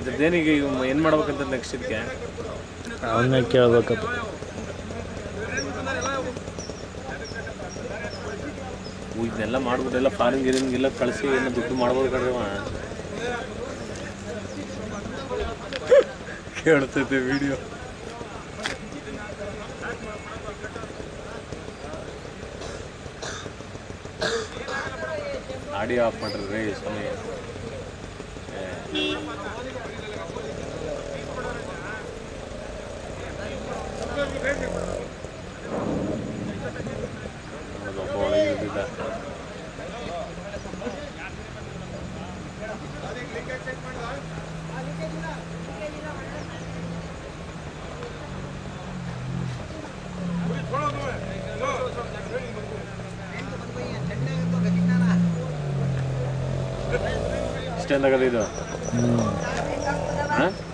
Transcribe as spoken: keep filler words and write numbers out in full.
ಇದ್ರದ್ದೇನಿಗೆ ಏನು ಮಾಡ್ಬೇಕಂತ ನೆಕ್ಸ್ಟ್ ಇದಕ್ಕೆ ಅವನ್ನೇ ಕೇಳ್ಬೇಕಪ್ಪ. ಇದನ್ನೆಲ್ಲ ಮಾಡ್ಬಿಟ್ಟು ಎಲ್ಲ ಫಾರಿನ್ ಗಿರಿನ್ಗೆಲ್ಲ ಕಳಿಸಿ ಏನೋ ದುಡ್ಡು ಮಾಡ್ಬೋದು ಕಣ್ರಿ ಕೇಳ್ತೈತೆ ವಿಡಿಯೋ. ಆಡಿಯೋ ಆಫ್ ಮಾಡ್ರಿ ರೀ ಸ್ವಾಮಿ. ಇಷ್ಟೆಂದಾಗದ ಇದು. ಹಾಂ